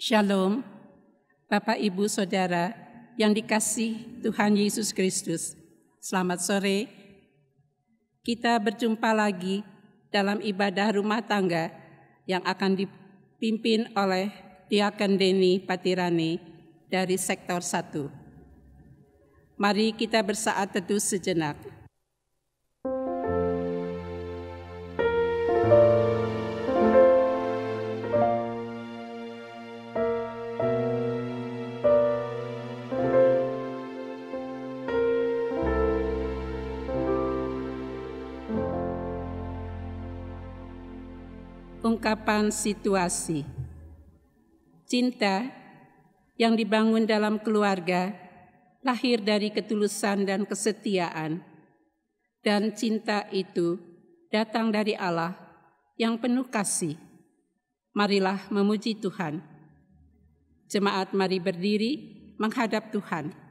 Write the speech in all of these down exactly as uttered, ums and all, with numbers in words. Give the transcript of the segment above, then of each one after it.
Shalom, Bapak, Ibu, Saudara yang dikasihi Tuhan Yesus Kristus. Selamat sore. Kita berjumpa lagi dalam ibadah rumah tangga yang akan dipimpin oleh Diaken Denny Patirane dari Sektor satu. Mari kita bersaat teduh sejenak. Ungkapan situasi. Cinta yang dibangun dalam keluarga lahir dari ketulusan dan kesetiaan. Dan cinta itu datang dari Allah yang penuh kasih. Marilah memuji Tuhan. Jemaat, mari berdiri menghadap Tuhan.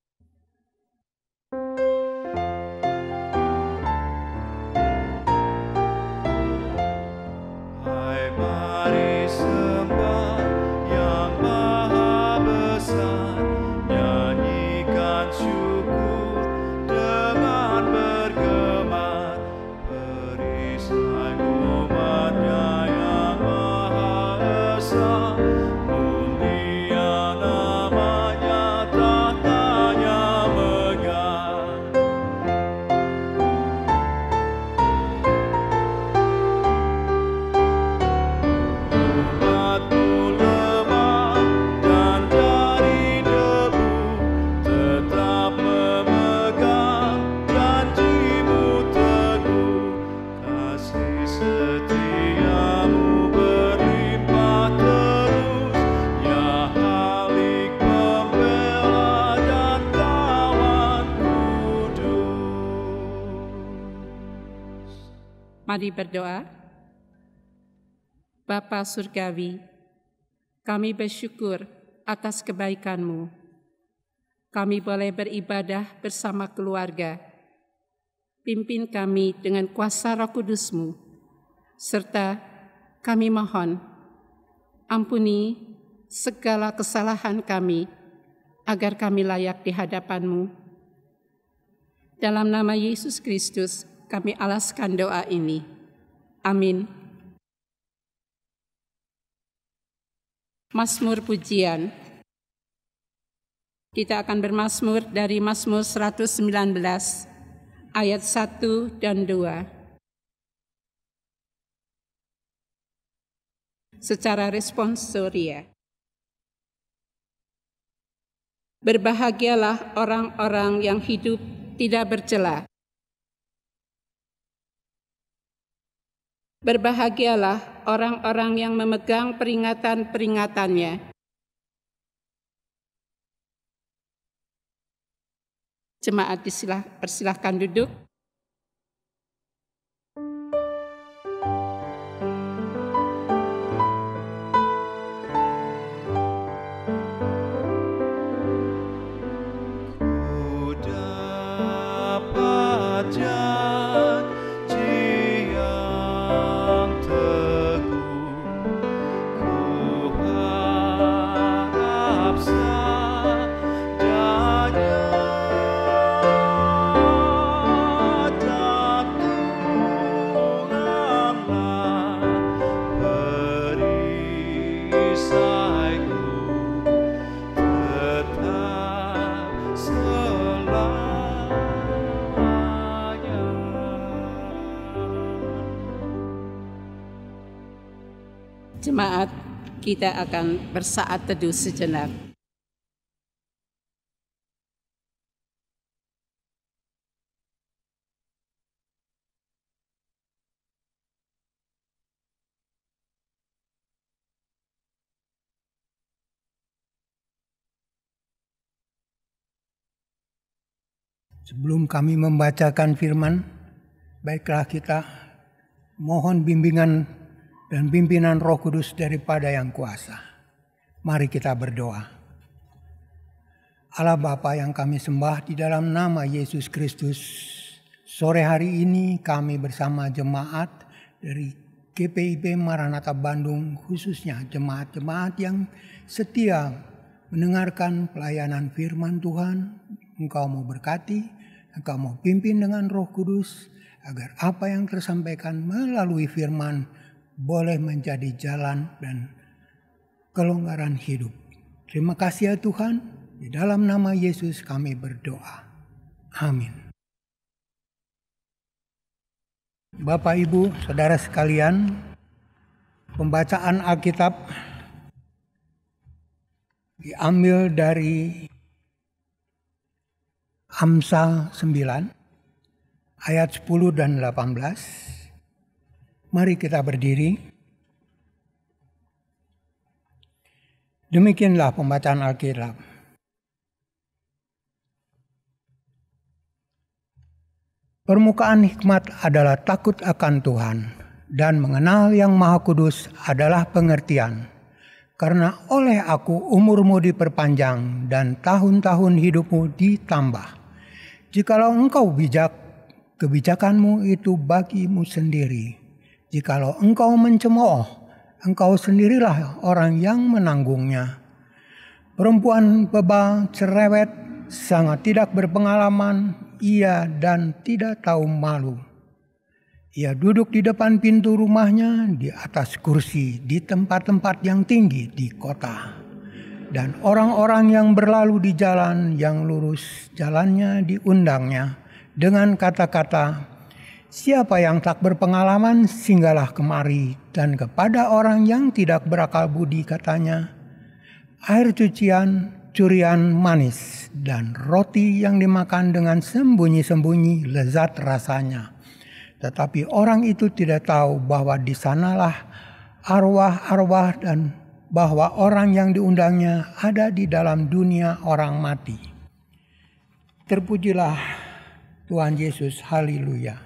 Mari berdoa. Bapa Surgawi, kami bersyukur atas kebaikan-Mu. Kami boleh beribadah bersama keluarga. Pimpin kami dengan kuasa Roh Kudus-Mu, serta kami mohon, ampuni segala kesalahan kami, agar kami layak di hadapan-Mu. Dalam nama Yesus Kristus, kami alaskan doa ini. Amin. Mazmur pujian. Kita akan bermazmur dari Mazmur seratus sembilan belas, ayat satu dan dua. Secara responsoria. Berbahagialah orang-orang yang hidup tidak bercela. Berbahagialah orang-orang yang memegang peringatan-peringatannya. Jemaat disilah, persilahkan duduk. Ku dapat Jemaat, kita akan bersaat teduh sejenak. Sebelum kami membacakan firman, baiklah kita mohon bimbingan dan pimpinan Roh Kudus daripada Yang Kuasa. Mari kita berdoa. Allah Bapa yang kami sembah, di dalam nama Yesus Kristus, sore hari ini kami bersama jemaat dari G P I P Maranatha Bandung, khususnya jemaat-jemaat yang setia mendengarkan pelayanan firman Tuhan. Engkau mau berkati, Engkau mau pimpin dengan Roh Kudus, agar apa yang tersampaikan melalui firman boleh menjadi jalan dan kelonggaran hidup. Terima kasih ya Tuhan, di dalam nama Yesus kami berdoa. Amin. Bapak, Ibu, Saudara sekalian, pembacaan Alkitab diambil dari Amsal sembilan ayat sepuluh dan delapan belas. Mari kita berdiri. Demikianlah pembacaan Alkitab. Permukaan hikmat adalah takut akan Tuhan, dan mengenal Yang Maha Kudus adalah pengertian. Karena oleh aku umurmu diperpanjang dan tahun-tahun hidupmu ditambah. Jikalau engkau bijak, kebijakanmu itu bagimu sendiri. Jikalau engkau mencemooh, engkau sendirilah orang yang menanggungnya. Perempuan bebal cerewet sangat tidak berpengalaman, ia dan tidak tahu malu. Ia duduk di depan pintu rumahnya, di atas kursi, di tempat-tempat yang tinggi di kota. Dan orang-orang yang berlalu di jalan yang lurus, jalannya diundangnya dengan kata-kata, siapa yang tak berpengalaman singgahlah kemari. Dan kepada orang yang tidak berakal budi katanya, air cucian, curian manis, dan roti yang dimakan dengan sembunyi-sembunyi lezat rasanya. Tetapi orang itu tidak tahu bahwa di sanalah arwah-arwah dan bahwa orang yang diundangnya ada di dalam dunia orang mati. Terpujilah Tuhan Yesus, haleluya.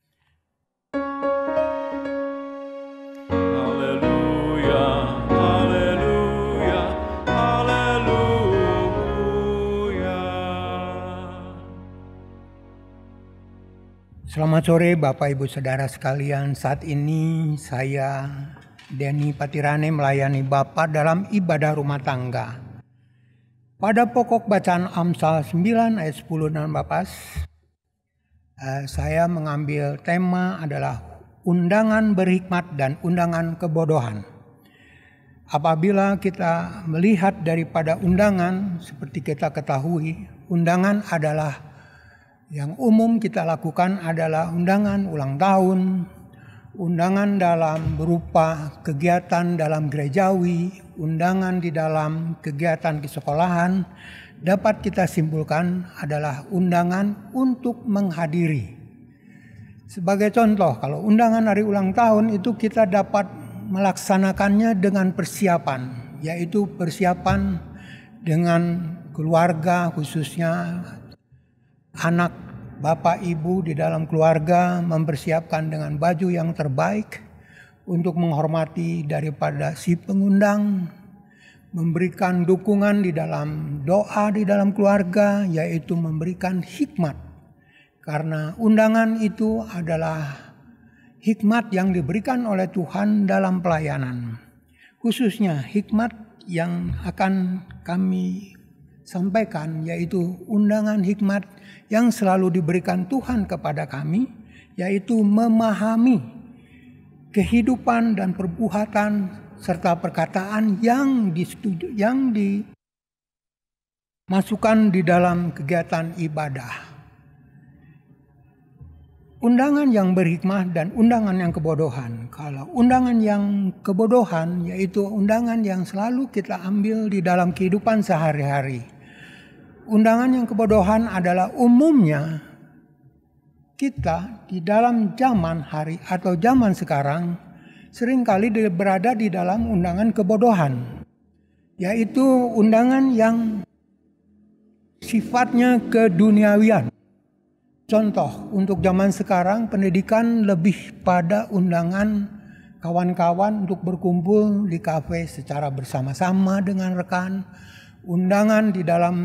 Selamat sore Bapak Ibu Saudara sekalian. Saat ini saya Denny Patirane melayani Bapak dalam ibadah rumah tangga. Pada pokok bacaan Amsal sembilan ayat sepuluh dan delapan belas, eh, saya mengambil tema adalah undangan berhikmat dan undangan kebodohan. Apabila kita melihat daripada undangan, seperti kita ketahui, undangan adalah yang umum kita lakukan adalah undangan ulang tahun, undangan dalam berupa kegiatan dalam gerejawi, undangan di dalam kegiatan di sekolahan, dapat kita simpulkan adalah undangan untuk menghadiri. Sebagai contoh, kalau undangan hari ulang tahun itu kita dapat melaksanakannya dengan persiapan, yaitu persiapan dengan keluarga, khususnya anak, bapak, ibu di dalam keluarga mempersiapkan dengan baju yang terbaik untuk menghormati daripada si pengundang, memberikan dukungan di dalam doa di dalam keluarga, yaitu memberikan hikmat. Karena undangan itu adalah hikmat yang diberikan oleh Tuhan dalam pelayanan. Khususnya hikmat yang akan kami sampaikan, yaitu undangan hikmat yang selalu diberikan Tuhan kepada kami, yaitu memahami kehidupan dan perbuatan serta perkataan yang disetuju, yang dimasukkan di dalam kegiatan ibadah. Undangan yang berhikmah dan undangan yang kebodohan. Kalau undangan yang kebodohan, yaitu undangan yang selalu kita ambil di dalam kehidupan sehari-hari. Undangan yang kebodohan adalah umumnya kita di dalam zaman hari atau zaman sekarang seringkali berada di dalam undangan kebodohan, yaitu undangan yang sifatnya keduniawian. Contoh, untuk zaman sekarang pendidikan lebih pada undangan kawan-kawan untuk berkumpul di kafe secara bersama-sama dengan rekan. Undangan di dalam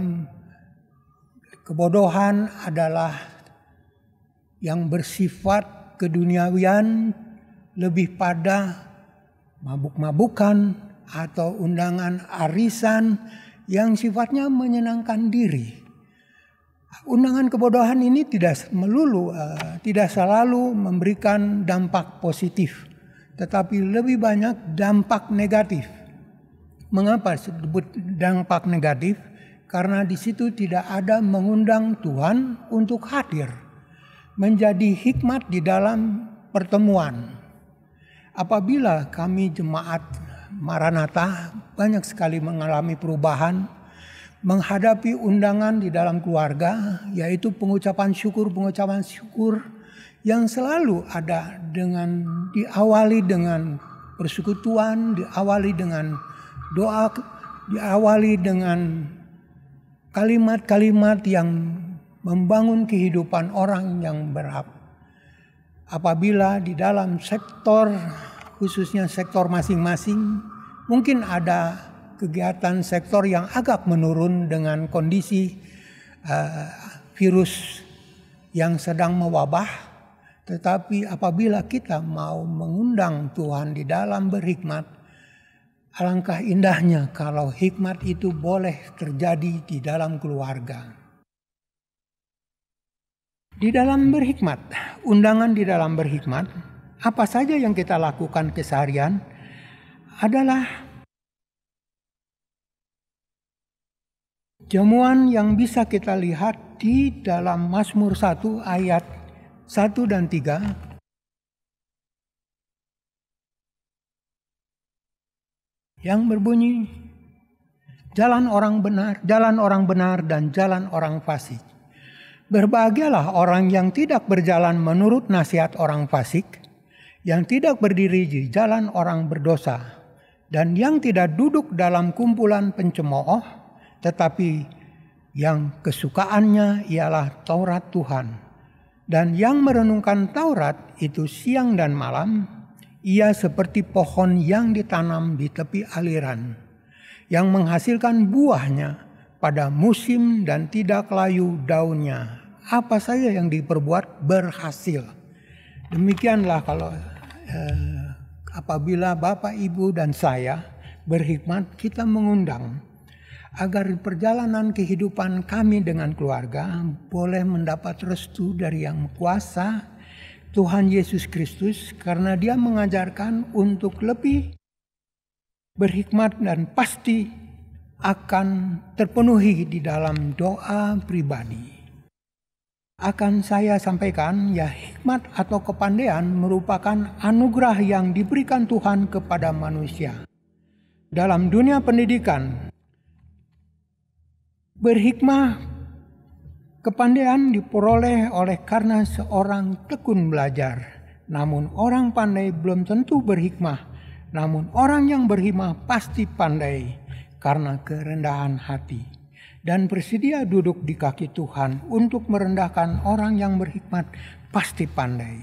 kebodohan adalah yang bersifat keduniawian, lebih pada mabuk-mabukan atau undangan arisan yang sifatnya menyenangkan diri. Undangan kebodohan ini tidak melulu, uh, tidak selalu memberikan dampak positif, tetapi lebih banyak dampak negatif. Mengapa disebut dampak negatif? Karena di situ tidak ada mengundang Tuhan untuk hadir, menjadi hikmat di dalam pertemuan. Apabila kami jemaat Maranatha banyak sekali mengalami perubahan, menghadapi undangan di dalam keluarga, yaitu pengucapan syukur, pengucapan syukur yang selalu ada dengan diawali dengan persekutuan, diawali dengan doa, diawali dengan kalimat-kalimat yang membangun kehidupan orang yang berhak. Apabila di dalam sektor, khususnya sektor masing-masing, mungkin ada kegiatan sektor yang agak menurun dengan kondisi uh, virus yang sedang mewabah. Tetapi apabila kita mau mengundang Tuhan di dalam berhikmat, alangkah indahnya kalau hikmat itu boleh terjadi di dalam keluarga. Di dalam berhikmat, undangan di dalam berhikmat, apa saja yang kita lakukan keseharian adalah jamuan yang bisa kita lihat di dalam Mazmur satu ayat satu dan tiga. Yang berbunyi, jalan orang benar, jalan orang benar dan jalan orang fasik. Berbahagialah orang yang tidak berjalan menurut nasihat orang fasik, yang tidak berdiri di jalan orang berdosa, dan yang tidak duduk dalam kumpulan pencemooh, tetapi yang kesukaannya ialah Taurat Tuhan. Dan yang merenungkan Taurat itu siang dan malam, ia seperti pohon yang ditanam di tepi aliran, yang menghasilkan buahnya pada musim dan tidak layu daunnya. Apa saja yang diperbuat berhasil. Demikianlah kalau eh, apabila Bapak, Ibu dan saya berhikmat, kita mengundang agar perjalanan kehidupan kami dengan keluarga boleh mendapat restu dari Yang Kuasa, Tuhan Yesus Kristus, karena Dia mengajarkan untuk lebih berhikmat dan pasti akan terpenuhi di dalam doa pribadi. Akan saya sampaikan, ya, hikmat atau kepandaian merupakan anugerah yang diberikan Tuhan kepada manusia. Dalam dunia pendidikan, berhikmah kepandaian diperoleh oleh karena seorang tekun belajar. Namun orang pandai belum tentu berhikmah. Namun orang yang berhikmah pasti pandai karena kerendahan hati. Dan bersedia duduk di kaki Tuhan untuk merendahkan orang yang berhikmat pasti pandai.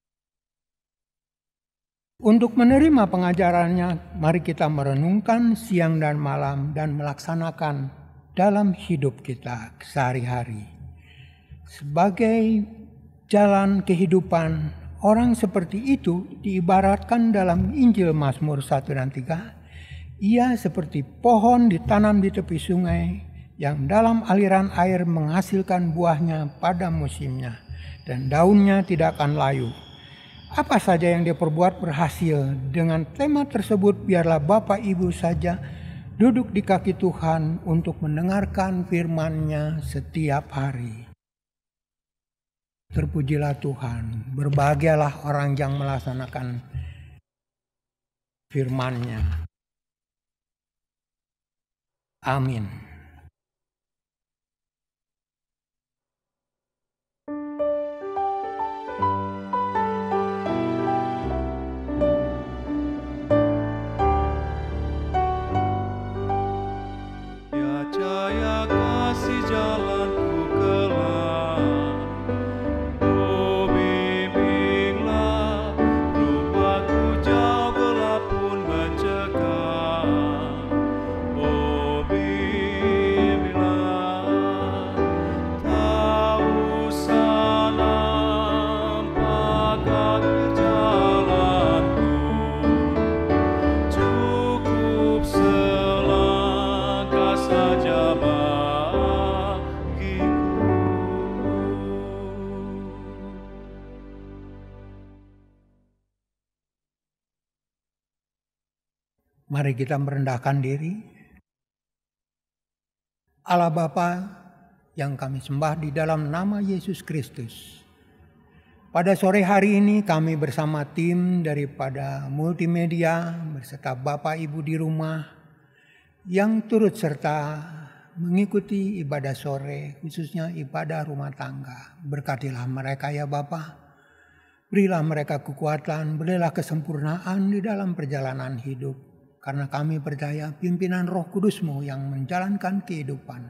Untuk menerima pengajarannya, mari kita merenungkan siang dan malam dan melaksanakan dalam hidup kita sehari-hari. Sebagai jalan kehidupan, orang seperti itu diibaratkan dalam Injil Mazmur satu dan tiga. Ia seperti pohon ditanam di tepi sungai yang dalam aliran air menghasilkan buahnya pada musimnya, dan daunnya tidak akan layu. Apa saja yang dia perbuat berhasil. Dengan tema tersebut, biarlah Bapak Ibu saja duduk di kaki Tuhan untuk mendengarkan firman-Nya setiap hari. Terpujilah Tuhan, berbahagialah orang yang melaksanakan firman-Nya. Amin. Be Mari kita merendahkan diri. Allah Bapa yang kami sembah di dalam nama Yesus Kristus. Pada sore hari ini kami bersama tim daripada multimedia beserta Bapak Ibu di rumah yang turut serta mengikuti ibadah sore, khususnya ibadah rumah tangga. Berkatilah mereka ya Bapa. Berilah mereka kekuatan, berilah kesempurnaan di dalam perjalanan hidup. Karena kami percaya pimpinan Roh Kudus-Mu yang menjalankan kehidupan.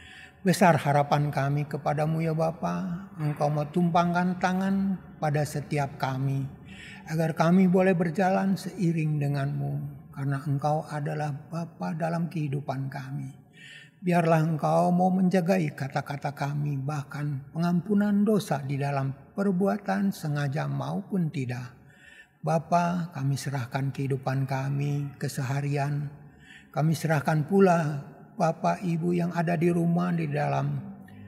Besar harapan kami kepadamu ya Bapa, Engkau mau tumpangkan tangan pada setiap kami, agar kami boleh berjalan seiring denganmu, karena Engkau adalah Bapa dalam kehidupan kami. Biarlah Engkau mau menjagai kata-kata kami, bahkan pengampunan dosa di dalam perbuatan sengaja maupun tidak. Bapa, kami serahkan kehidupan kami, keseharian. Kami serahkan pula Bapak Ibu yang ada di rumah di dalam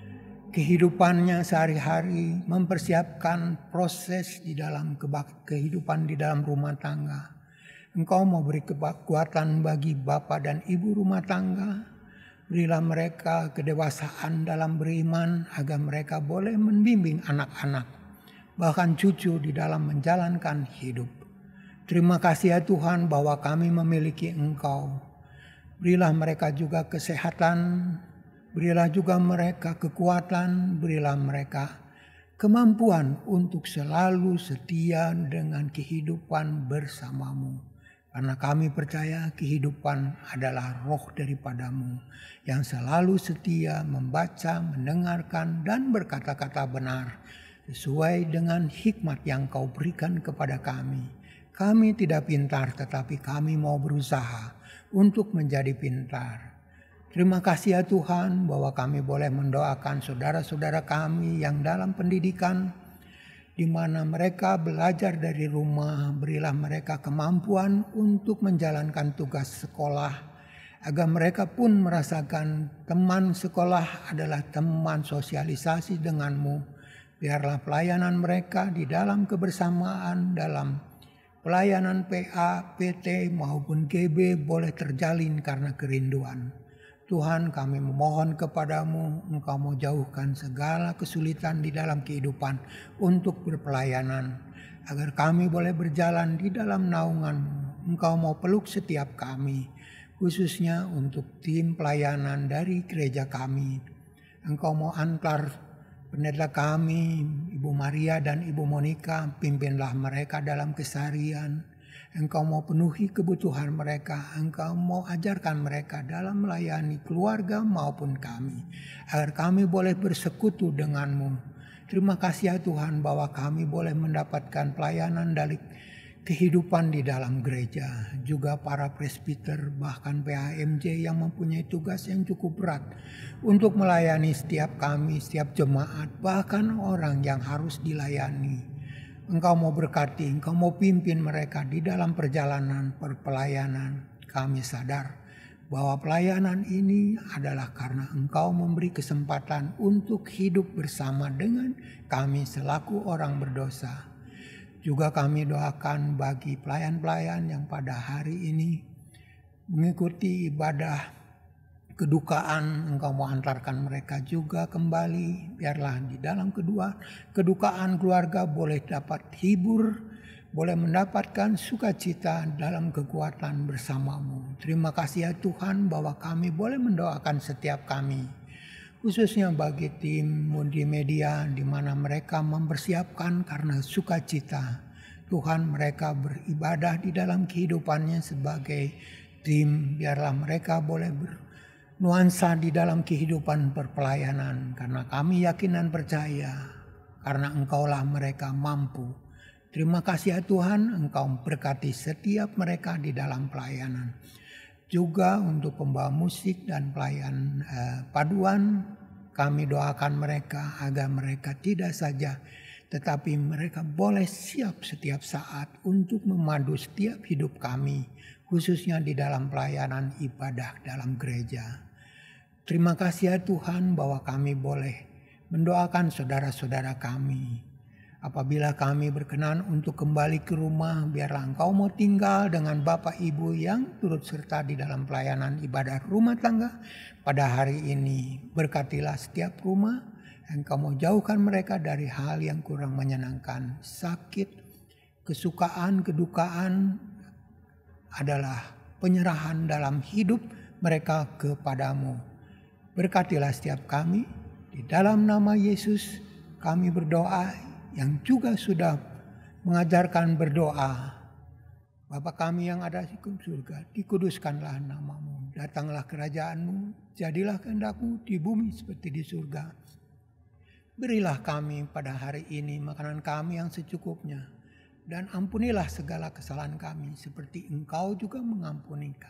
kehidupannya sehari-hari, mempersiapkan proses di dalam kehidupan di dalam rumah tangga. Engkau mau beri kekuatan bagi Bapak dan Ibu rumah tangga. Berilah mereka kedewasaan dalam beriman agar mereka boleh membimbing anak-anak, bahkan cucu di dalam menjalankan hidup. Terima kasih ya Tuhan bahwa kami memiliki Engkau. Berilah mereka juga kesehatan, berilah juga mereka kekuatan, berilah mereka kemampuan untuk selalu setia dengan kehidupan bersamamu. Karena kami percaya kehidupan adalah roh daripadamu yang selalu setia membaca, mendengarkan, dan berkata-kata benar sesuai dengan hikmat yang Kau berikan kepada kami. Kami tidak pintar, tetapi kami mau berusaha untuk menjadi pintar. Terima kasih ya Tuhan bahwa kami boleh mendoakan saudara-saudara kami yang dalam pendidikan, di mana mereka belajar dari rumah. Berilah mereka kemampuan untuk menjalankan tugas sekolah, agar mereka pun merasakan teman sekolah adalah teman sosialisasi denganmu. Biarlah pelayanan mereka di dalam kebersamaan, dalam pelayanan P A, P T maupun G B boleh terjalin karena kerinduan. Tuhan, kami memohon kepadamu, Engkau mau jauhkan segala kesulitan di dalam kehidupan untuk berpelayanan, agar kami boleh berjalan di dalam naungan-Mu. Engkau mau peluk setiap kami, khususnya untuk tim pelayanan dari gereja kami. Engkau mau antar pendeta kami, Ibu Maria dan Ibu Monica, pimpinlah mereka dalam keseharian. Engkau mau penuhi kebutuhan mereka, Engkau mau ajarkan mereka dalam melayani keluarga maupun kami, agar kami boleh bersekutu denganmu. Terima kasih ya Tuhan bahwa kami boleh mendapatkan pelayanan dari kehidupan di dalam gereja, juga para presbiter, bahkan P H M J yang mempunyai tugas yang cukup berat untuk melayani setiap kami, setiap jemaat, bahkan orang yang harus dilayani. Engkau mau berkati, Engkau mau pimpin mereka di dalam perjalanan perpelayanan. Kami sadar bahwa pelayanan ini adalah karena Engkau memberi kesempatan untuk hidup bersama dengan kami selaku orang berdosa. Juga kami doakan bagi pelayan-pelayan yang pada hari ini mengikuti ibadah kedukaan. Engkau mau antarkan mereka juga kembali. Biarlah di dalam kedua kedukaan keluarga boleh dapat hibur, boleh mendapatkan sukacita dalam kekuatan bersamamu. Terima kasih ya Tuhan bahwa kami boleh mendoakan setiap kami, khususnya bagi tim multimedia di mana mereka mempersiapkan karena sukacita. Tuhan, mereka beribadah di dalam kehidupannya sebagai tim. Biarlah mereka boleh bernuansa di dalam kehidupan perpelayanan, karena kami yakin dan percaya karena Engkaulah mereka mampu. Terima kasih ya Tuhan, Engkau berkati setiap mereka di dalam pelayanan. Juga untuk pembawa musik dan pelayan eh, paduan, kami doakan mereka agar mereka tidak saja, tetapi mereka boleh siap setiap saat untuk memadu setiap hidup kami, khususnya di dalam pelayanan ibadah dalam gereja. Terima kasih ya Tuhan bahwa kami boleh mendoakan saudara-saudara kami. Apabila kami berkenan untuk kembali ke rumah, biarlah Engkau mau tinggal dengan Bapak Ibu yang turut serta di dalam pelayanan ibadah rumah tangga pada hari ini. Berkatilah setiap rumah, Engkau mau jauhkan mereka dari hal yang kurang menyenangkan. Sakit, kesukaan, kedukaan adalah penyerahan dalam hidup mereka kepadamu. Berkatilah setiap kami, di dalam nama Yesus kami berdoa, yang juga sudah mengajarkan berdoa. Bapa kami yang ada di surga, dikuduskanlah namamu, datanglah kerajaanmu, jadilah kehendakmu di bumi seperti di surga. Berilah kami pada hari ini makanan kami yang secukupnya, dan ampunilah segala kesalahan kami seperti Engkau juga mengampuni kami.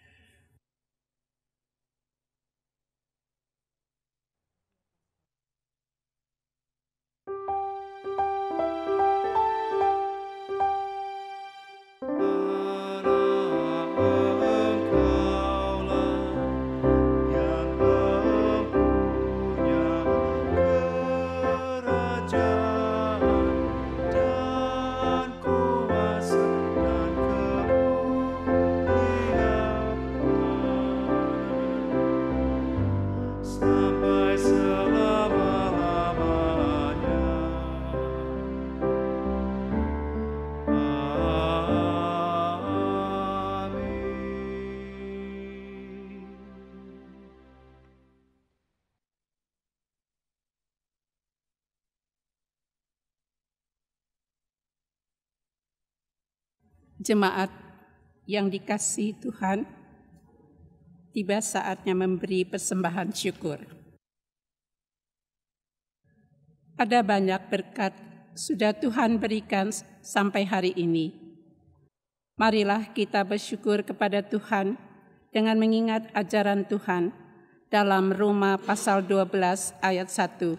Jemaat yang dikasihi Tuhan, tiba saatnya memberi persembahan syukur. Ada banyak berkat sudah Tuhan berikan sampai hari ini. Marilah kita bersyukur kepada Tuhan dengan mengingat ajaran Tuhan dalam Roma pasal dua belas ayat satu.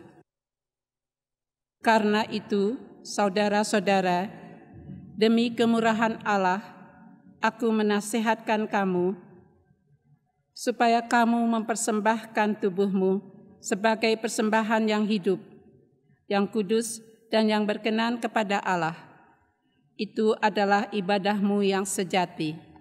Karena itu, saudara-saudara, demi kemurahan Allah, aku menasihatkan kamu, supaya kamu mempersembahkan tubuhmu sebagai persembahan yang hidup, yang kudus, dan yang berkenan kepada Allah. Itu adalah ibadahmu yang sejati.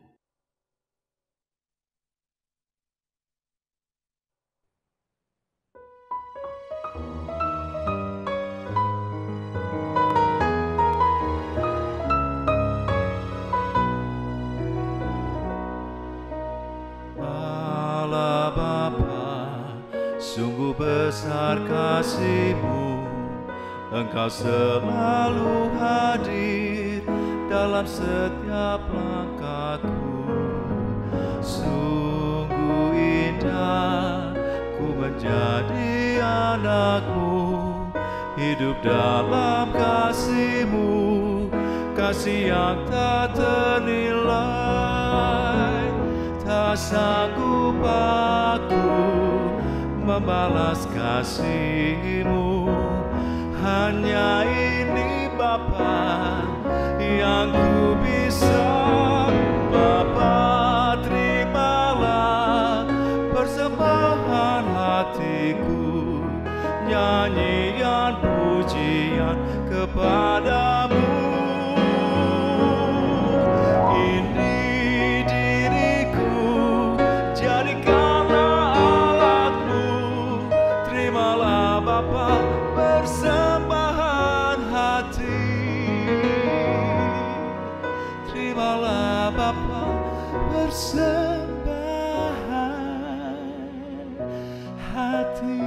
Sungguh besar kasih-Mu, Engkau selalu hadir dalam setiap langkahku. Sungguh indah ku menjadi anak-Mu, hidup dalam kasih-Mu, kasih yang tak ternilai. Tak sanggup aku membalas kasih-Mu, hanya ini Bapa yang ku bisa. Bapa, terimalah persembahan hatiku, nyanyian pujian kepadamu. Ini diriku, jadikanlah alatmu. Terimalah Bapa persembahan hati. Terimalah Bapa persembahan hati.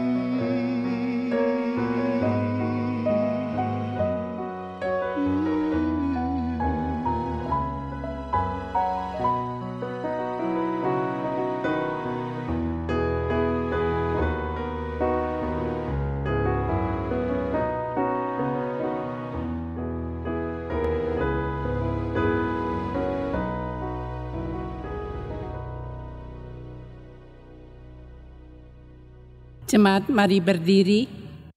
Jemaat, mari berdiri.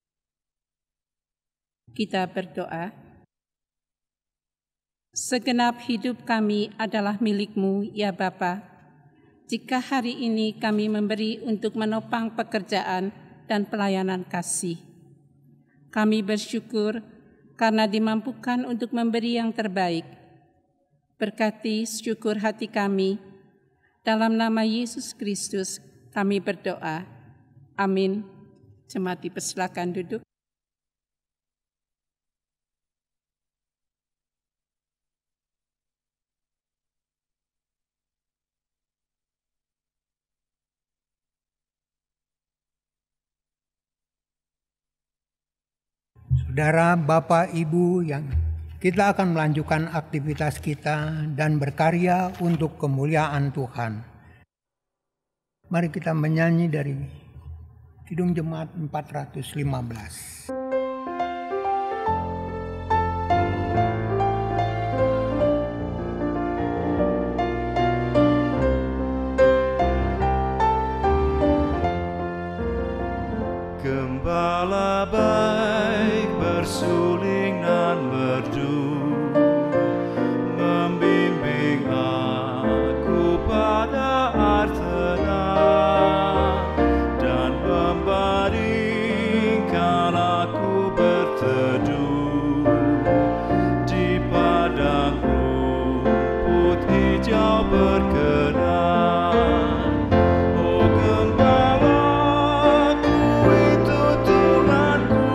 Kita berdoa. Segenap hidup kami adalah milik-Mu, ya Bapa. Jika hari ini kami memberi untuk menopang pekerjaan dan pelayanan kasih, kami bersyukur karena dimampukan untuk memberi yang terbaik. Berkati syukur hati kami, dalam nama Yesus Kristus kami berdoa. Amin. Jemaat dipersilakan duduk. Saudara, Bapak, Ibu, yang kita akan melanjutkan aktivitas kita dan berkarya untuk kemuliaan Tuhan. Mari kita menyanyi dari Kidung Jemaat empat ratus lima belas. Gembala baik bersuling dan merdu, membimbing aku pada air tenang, dan membaringkan aku berteduh di padang rumput hijau berkenan. Oh Gembalaku itu Tuhanku,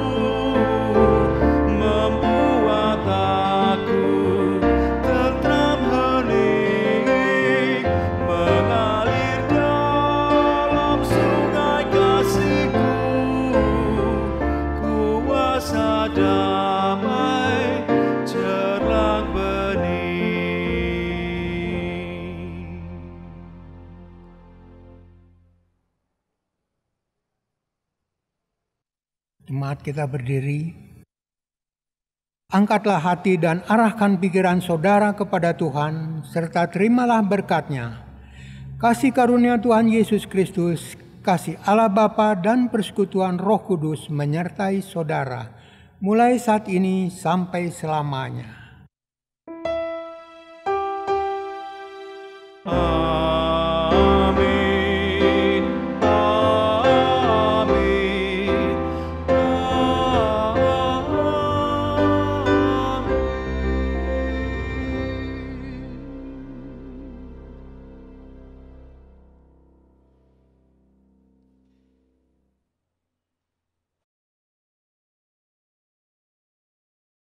membuat aku tentram hening, mengalir dalam sungai kasih-Ku, kuasa damai cerlang bening. Jemaat kita berdiri. Angkatlah hati dan arahkan pikiran saudara kepada Tuhan, serta terimalah berkat-Nya. Kasih karunia Tuhan Yesus Kristus, kasih Allah Bapa dan persekutuan Roh Kudus menyertai saudara, mulai saat ini sampai selamanya. Amin.